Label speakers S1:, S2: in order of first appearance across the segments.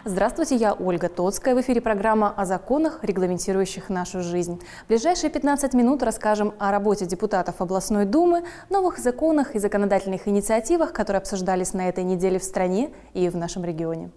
S1: Здравствуйте, я Ольга Тоцкая. В эфире программа о законах, регламентирующих нашу жизнь. В ближайшие 15 минут расскажем о работе депутатов областной думы, новых законах и законодательных инициативах, которые обсуждались на этой неделе в стране и в нашем регионе.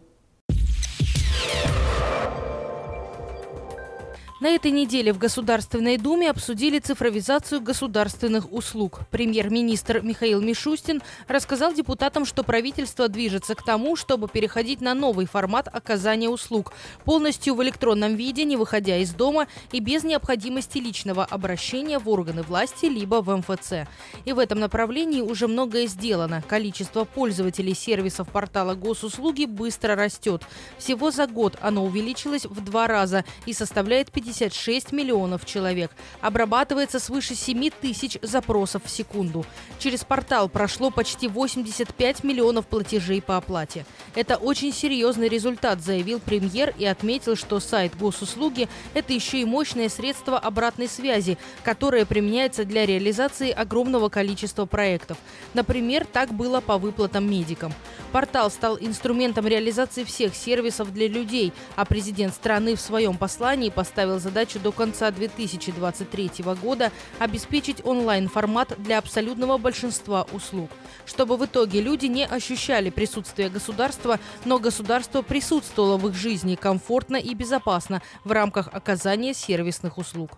S2: На этой неделе в Государственной Думе обсудили цифровизацию государственных услуг. Премьер-министр Михаил Мишустин рассказал депутатам, что правительство движется к тому, чтобы переходить на новый формат оказания услуг, полностью в электронном виде, не выходя из дома и без необходимости личного обращения в органы власти либо в МФЦ. И в этом направлении уже многое сделано. Количество пользователей сервисов портала госуслуги быстро растет. Всего за год оно увеличилось в 2 раза и составляет 56 миллионов человек. Обрабатывается свыше 7 тысяч запросов в секунду. Через портал прошло почти 85 миллионов платежей по оплате. Это очень серьезный результат, заявил премьер и отметил, что сайт госуслуги – это еще и мощное средство обратной связи, которое применяется для реализации огромного количества проектов. Например, так было по выплатам медикам. Портал стал инструментом реализации всех сервисов для людей, а президент страны в своем послании поставил задачу до конца 2023 года обеспечить онлайн-формат для абсолютного большинства услуг, чтобы в итоге люди не ощущали присутствие государства, но государство присутствовало в их жизни комфортно и безопасно в рамках оказания сервисных услуг.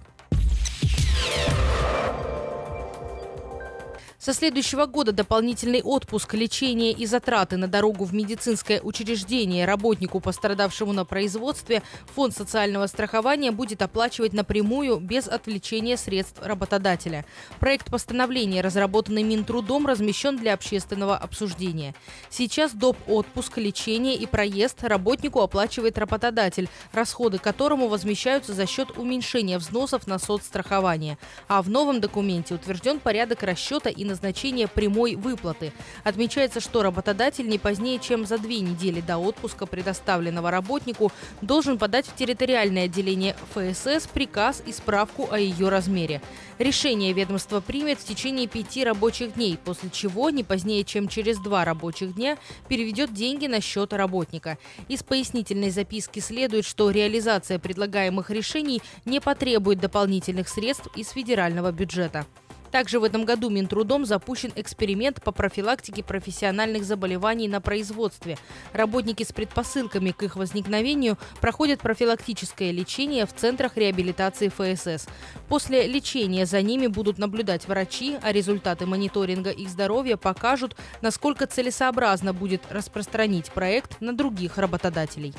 S2: Со следующего года дополнительный отпуск, лечение и затраты на дорогу в медицинское учреждение работнику, пострадавшему на производстве, Фонд социального страхования будет оплачивать напрямую без отвлечения средств работодателя. Проект постановления, разработанный Минтрудом, размещен для общественного обсуждения. Сейчас доп. Отпуск, лечение и проезд работнику оплачивает работодатель, расходы которому возмещаются за счет уменьшения взносов на соцстрахование. А в новом документе утвержден порядок расчета и назначение прямой выплаты. Отмечается, что работодатель не позднее, чем за 2 недели до отпуска, предоставленного работнику, должен подать в территориальное отделение ФСС приказ и справку о ее размере. Решение ведомство примет в течение 5 рабочих дней, после чего не позднее, чем через 2 рабочих дня переведет деньги на счет работника. Из пояснительной записки следует, что реализация предлагаемых решений не потребует дополнительных средств из федерального бюджета. Также в этом году Минтрудом запущен эксперимент по профилактике профессиональных заболеваний на производстве. Работники с предпосылками к их возникновению проходят профилактическое лечение в центрах реабилитации ФСС. После лечения за ними будут наблюдать врачи, а результаты мониторинга их здоровья покажут, насколько целесообразно будет распространить проект на других работодателей.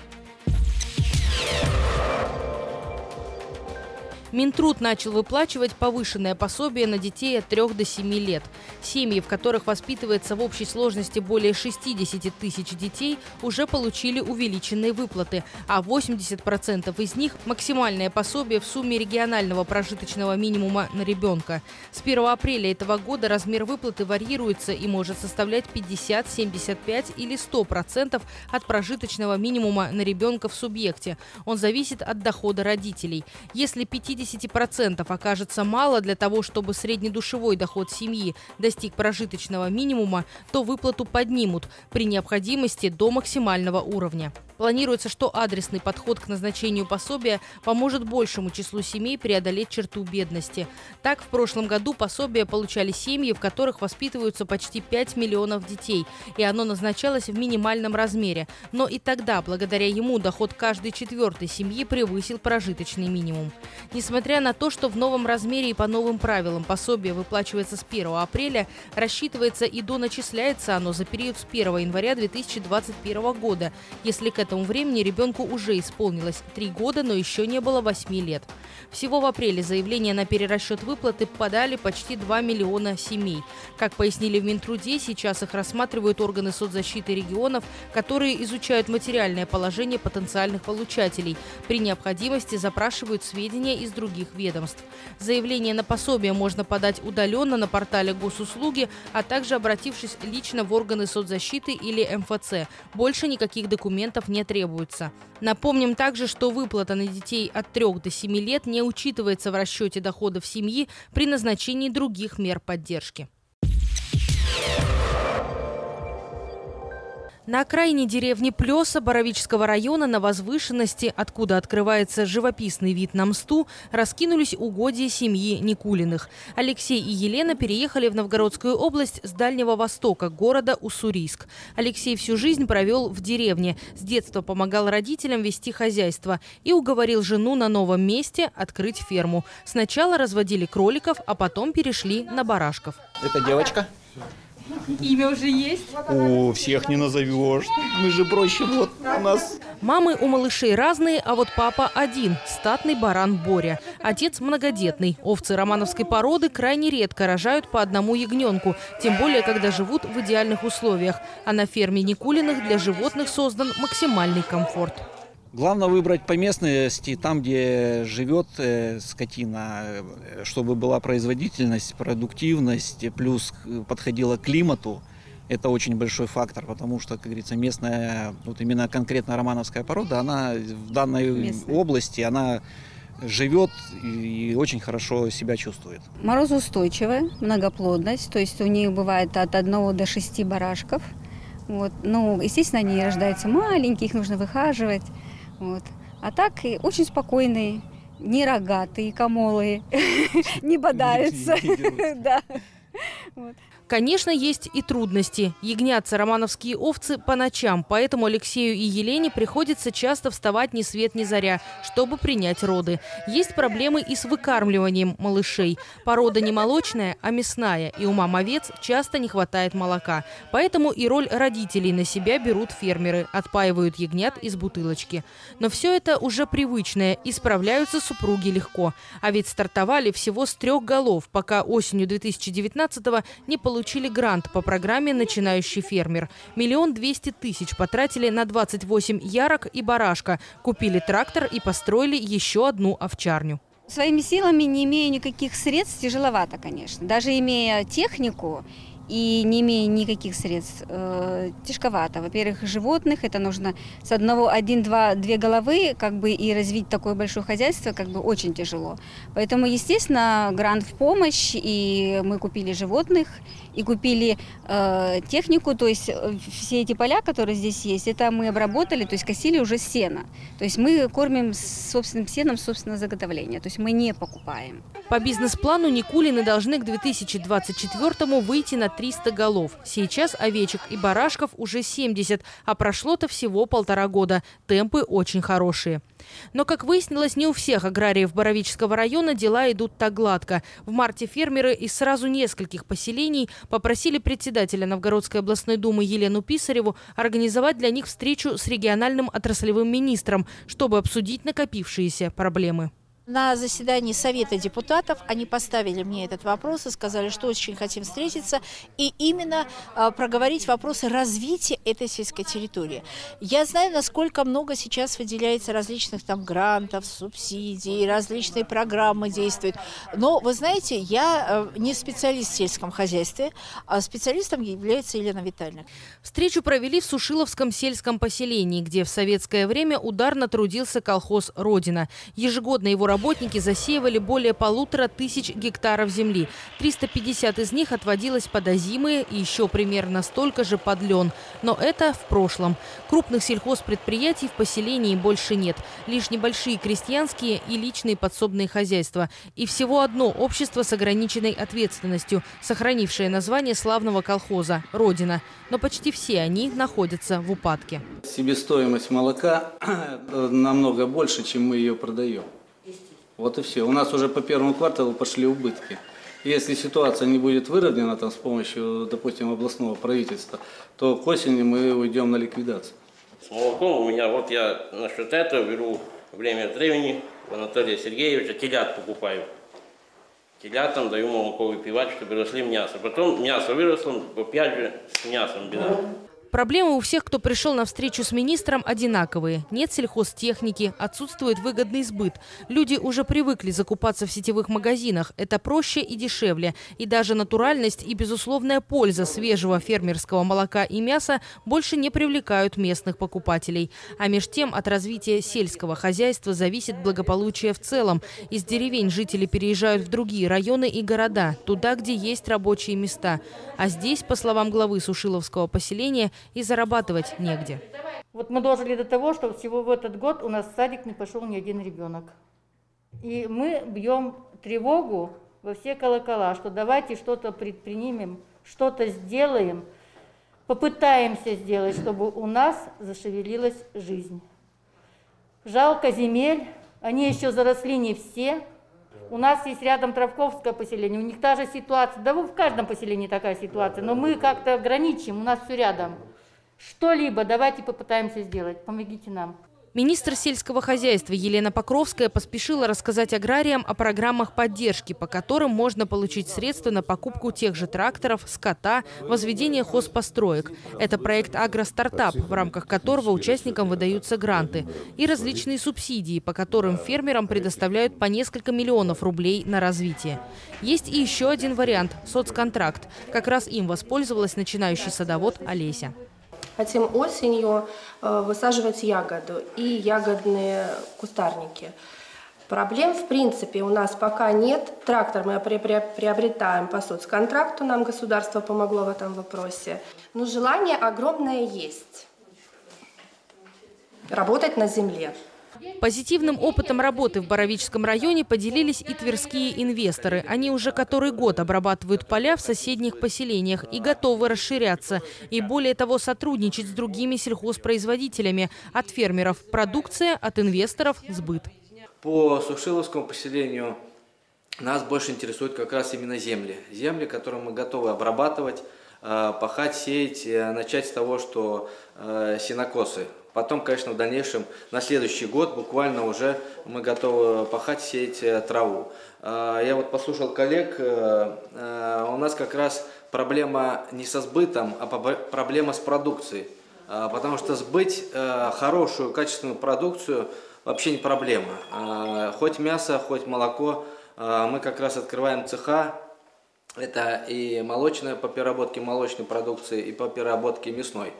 S2: Минтруд начал выплачивать повышенное пособие на детей от 3 до 7 лет. Семьи, в которых воспитывается в общей сложности более 60 тысяч детей, уже получили увеличенные выплаты, а 80% из них – максимальное пособие в сумме регионального прожиточного минимума на ребенка. С 1 апреля этого года размер выплаты варьируется и может составлять 50, 75 или 100% от прожиточного минимума на ребенка в субъекте. Он зависит от дохода родителей. Если 50% окажется мало для того, чтобы среднедушевой доход семьи достиг прожиточного минимума, то выплату поднимут, при необходимости до максимального уровня. Планируется, что адресный подход к назначению пособия поможет большему числу семей преодолеть черту бедности. Так, в прошлом году пособие получали семьи, в которых воспитываются почти 5 миллионов детей, и оно назначалось в минимальном размере. Но и тогда, благодаря ему, доход каждой 4-й семьи превысил прожиточный минимум. Несмотря на то, что в новом размере и по новым правилам пособие выплачивается с 1 апреля, рассчитывается и доначисляется оно за период с 1 января 2021 года, если к этому времени ребенку уже исполнилось 3 года, но еще не было 8 лет. Всего в апреле заявления на перерасчет выплаты подали почти 2 миллиона семей. Как пояснили в Минтруде, сейчас их рассматривают органы соцзащиты регионов, которые изучают материальное положение потенциальных получателей. При необходимости запрашивают сведения из других ведомств. Заявление на пособие можно подать удаленно на портале госуслуги, а также обратившись лично в органы соцзащиты или МФЦ. Больше никаких документов не требуется. Напомним также, что выплата на детей от 3 до 7 лет не учитывается в расчете доходов семьи при назначении других мер поддержки. На окраине деревни Плеса Боровического района на возвышенности, откуда открывается живописный вид на Мсту, раскинулись угодья семьи Никулиных. Алексей и Елена переехали в Новгородскую область с Дальнего Востока, города Уссурийск. Алексей всю жизнь провел в деревне, с детства помогал родителям вести хозяйство и уговорил жену на новом месте открыть ферму. Сначала разводили кроликов, а потом перешли на барашков.
S3: Это девочка.
S2: Имя уже есть?
S3: О, всех не назовешь. Мы же проще вот у нас.
S2: Мамы у малышей разные, а вот папа один – статный баран Боря. Отец многодетный. Овцы романовской породы крайне редко рожают по одному ягненку, тем более, когда живут в идеальных условиях. А на ферме Никулиных для животных создан максимальный комфорт.
S3: Главное выбрать по местности, там, где живет скотина, чтобы была производительность, продуктивность, плюс подходила к климату. Это очень большой фактор, потому что, как говорится, местная, вот именно конкретно романовская порода, она в данной области, она живет и очень хорошо себя чувствует.
S4: Морозоустойчивая, многоплодность, то есть у них бывает от 1 до 6 барашков. Вот. Ну, естественно, они рождаются маленькие, их нужно выхаживать. Вот. А так и очень спокойные, не рогатые, камолые, не бодаются.
S2: Конечно, есть и трудности. Ягнятся романовские овцы по ночам, поэтому Алексею и Елене приходится часто вставать ни свет ни заря, чтобы принять роды. Есть проблемы и с выкармливанием малышей. Порода не молочная, а мясная, и у мам овец часто не хватает молока. Поэтому и роль родителей на себя берут фермеры, отпаивают ягнят из бутылочки. Но все это уже привычное, и справляются супруги легко. А ведь стартовали всего с 3 голов, пока осенью 2019-го не получили грант по программе «Начинающий фермер». 1 200 000 потратили на 28 ярок и барашка, купили трактор и построили еще одну овчарню.
S4: Своими силами, не имея никаких средств, тяжеловато, конечно. Даже имея технику и не имея никаких средств, тяжковато. Во-первых, животных это нужно с 1-2 головы, как бы, и развить такое большое хозяйство, как бы, очень тяжело. Поэтому, естественно, грант в помощь, и мы купили животных, и купили технику, то есть все эти поля, которые здесь есть, это мы обработали, то есть косили уже сено. То есть мы кормим собственным сеном собственного заготовления, то есть мы не покупаем.
S2: По бизнес-плану Никулины должны к 2024-му выйти на 300 голов. Сейчас овечек и барашков уже 70, а прошло-то всего 1,5 года. Темпы очень хорошие. Но, как выяснилось, не у всех аграриев Боровического района дела идут так гладко. В марте фермеры из сразу нескольких поселений попросили председателя Новгородской областной думы Елену Писареву организовать для них встречу с региональным отраслевым министром, чтобы обсудить накопившиеся проблемы.
S5: На заседании Совета депутатов они поставили мне этот вопрос и сказали, что очень хотим встретиться и именно проговорить вопросы развития этой сельской территории. Я знаю, насколько много сейчас выделяется различных там грантов, субсидий, различные программы действуют. Но, вы знаете, я не специалист в сельском хозяйстве, а специалистом является Елена Витальевна.
S2: Встречу провели в Сушиловском сельском поселении, где в советское время ударно трудился колхоз «Родина». Ежегодно его работники засеивали более 1500 гектаров земли. 350 из них отводилось под озимые и еще примерно столько же под лен. Но это в прошлом. Крупных сельхозпредприятий в поселении больше нет. Лишь небольшие крестьянские и личные подсобные хозяйства. И всего одно общество с ограниченной ответственностью, сохранившее название славного колхоза «Родина». Но почти все они находятся в упадке.
S6: Себестоимость молока намного больше, чем мы ее продаем. Вот и все. У нас уже по 1 кварталу пошли убытки. Если ситуация не будет выровнена там, с помощью, допустим, областного правительства, то к осени мы уйдем на ликвидацию.
S7: С молоком у меня, вот я насчет этого беру время от времени у Анатолия Сергеевича, телят покупаю. Телятам даю молоко выпивать, чтобы росли мясо. Потом мясо выросло, опять же с мясом беда.
S2: Проблемы у всех, кто пришел на встречу с министром, одинаковые. Нет сельхозтехники, отсутствует выгодный сбыт. Люди уже привыкли закупаться в сетевых магазинах. Это проще и дешевле. И даже натуральность и безусловная польза свежего фермерского молока и мяса больше не привлекают местных покупателей. А меж тем от развития сельского хозяйства зависит благополучие в целом. Из деревень жители переезжают в другие районы и города, туда, где есть рабочие места. А здесь, по словам главы Сушиловского поселения, и зарабатывать негде.
S8: Вот мы дожили до того, что всего в этот год у нас в садик не пошел ни один ребенок. И мы бьем тревогу во все колокола, что давайте что-то предпримем, что-то сделаем, попытаемся сделать, чтобы у нас зашевелилась жизнь. Жалко земель, они еще заросли не все. У нас есть рядом Травковское поселение, у них та же ситуация, да в каждом поселении такая ситуация, но мы как-то ограничим, у нас все рядом. Что-либо давайте попытаемся сделать, помогите нам.
S2: Министр сельского хозяйства Елена Покровская поспешила рассказать аграриям о программах поддержки, по которым можно получить средства на покупку тех же тракторов, скота, возведение хозпостроек. Это проект «Агростартап», в рамках которого участникам выдаются гранты, и различные субсидии, по которым фермерам предоставляют по несколько миллионов рублей на развитие. Есть и еще один вариант – соцконтракт. Как раз им воспользовалась начинающий садовод Олеся.
S9: Хотим осенью высаживать ягоду и ягодные кустарники. Проблем, в принципе, у нас пока нет. Трактор мы приобретаем по соцконтракту, нам государство помогло в этом вопросе. Но желание огромное есть. Работать на земле.
S2: Позитивным опытом работы в Боровическом районе поделились и тверские инвесторы. Они уже который год обрабатывают поля в соседних поселениях и готовы расширяться. И более того, сотрудничать с другими сельхозпроизводителями. От фермеров – продукция, от инвесторов – сбыт.
S10: По Сушиловскому поселению нас больше интересуют как раз именно земли. Земли, которые мы готовы обрабатывать, пахать, сеять, начать с того, что сенокосы. Потом, конечно, в дальнейшем, на следующий год буквально уже мы готовы пахать, сеять траву. Я вот послушал коллег, у нас как раз проблема не со сбытом, а проблема с продукцией. Потому что сбыть хорошую, качественную продукцию вообще не проблема. Хоть мясо, хоть молоко, мы как раз открываем цеха. Это и молочная по переработке молочной продукции, и по переработке мясной.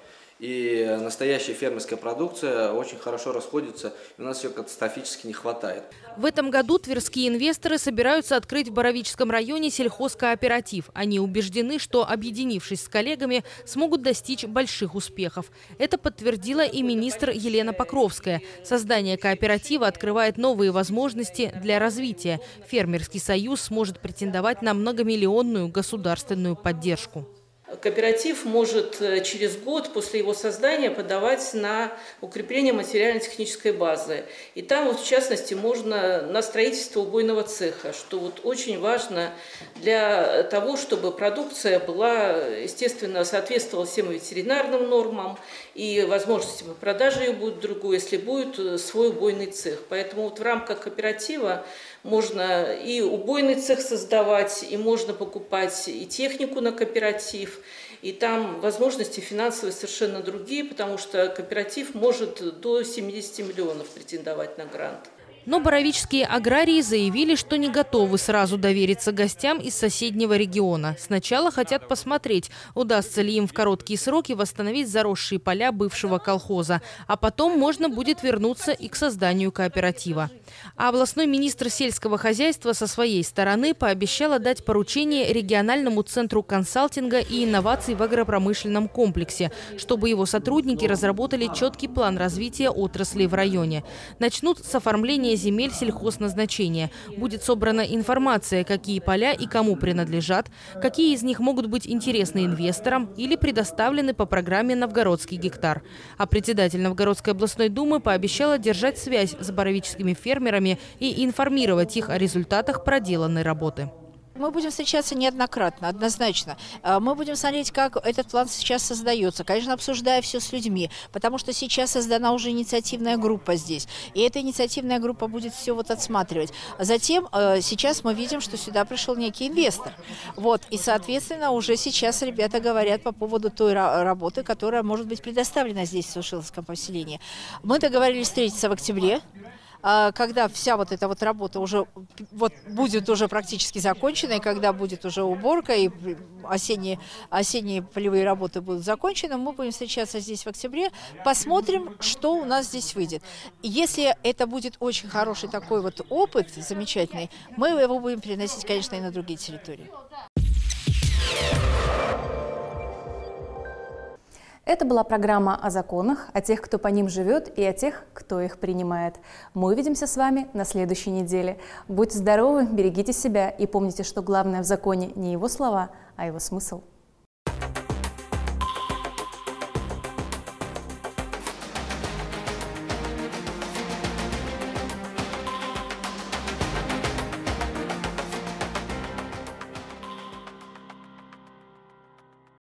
S10: И настоящая фермерская продукция очень хорошо расходится, и у нас ее катастрофически не хватает.
S2: В этом году тверские инвесторы собираются открыть в Боровическом районе сельхозкооператив. Они убеждены, что, объединившись с коллегами, смогут достичь больших успехов. Это подтвердила и министр Елена Покровская. Создание кооператива открывает новые возможности для развития. Фермерский союз сможет претендовать на многомиллионную государственную поддержку.
S11: Кооператив может через год после его создания подавать на укрепление материально-технической базы. И там, вот, в частности, можно на строительство убойного цеха, что вот очень важно для того, чтобы продукция была, естественно, соответствовала всем ветеринарным нормам, и возможности по продаже ее будет другой, если будет свой убойный цех. Поэтому вот в рамках кооператива можно и убойный цех создавать, и можно покупать и технику на кооператив. И там возможности финансовые совершенно другие, потому что кооператив может до 70 миллионов претендовать на грант.
S2: Но боровические аграрии заявили, что не готовы сразу довериться гостям из соседнего региона. Сначала хотят посмотреть, удастся ли им в короткие сроки восстановить заросшие поля бывшего колхоза. А потом можно будет вернуться и к созданию кооператива. А областной министр сельского хозяйства со своей стороны пообещала дать поручение региональному центру консалтинга и инноваций в агропромышленном комплексе, чтобы его сотрудники разработали четкий план развития отрасли в районе. Начнут с оформления земель сельхозназначения. Будет собрана информация, какие поля и кому принадлежат, какие из них могут быть интересны инвесторам или предоставлены по программе «Новгородский гектар». А председатель Новгородской областной думы пообещала держать связь с боровическими фермерами и информировать их о результатах проделанной работы.
S5: Мы будем встречаться неоднократно, однозначно. Мы будем смотреть, как этот план сейчас создается, конечно, обсуждая все с людьми, потому что сейчас создана уже инициативная группа здесь, и эта инициативная группа будет все вот отсматривать. Затем сейчас мы видим, что сюда пришел некий инвестор. Вот, и, соответственно, уже сейчас ребята говорят по поводу той работы, которая может быть предоставлена здесь, в Сушиловском поселении. Мы договорились встретиться в октябре, когда вся вот эта вот работа уже вот будет уже практически закончена, и когда будет уже уборка, и осенние полевые работы будут закончены, мы будем встречаться здесь в октябре, посмотрим, что у нас здесь выйдет. Если это будет очень хороший такой вот опыт, замечательный, мы его будем переносить, конечно, и на другие территории.
S1: Это была программа о законах, о тех, кто по ним живет, и о тех, кто их принимает. Мы увидимся с вами на следующей неделе. Будьте здоровы, берегите себя и помните, что главное в законе не его слова, а его смысл.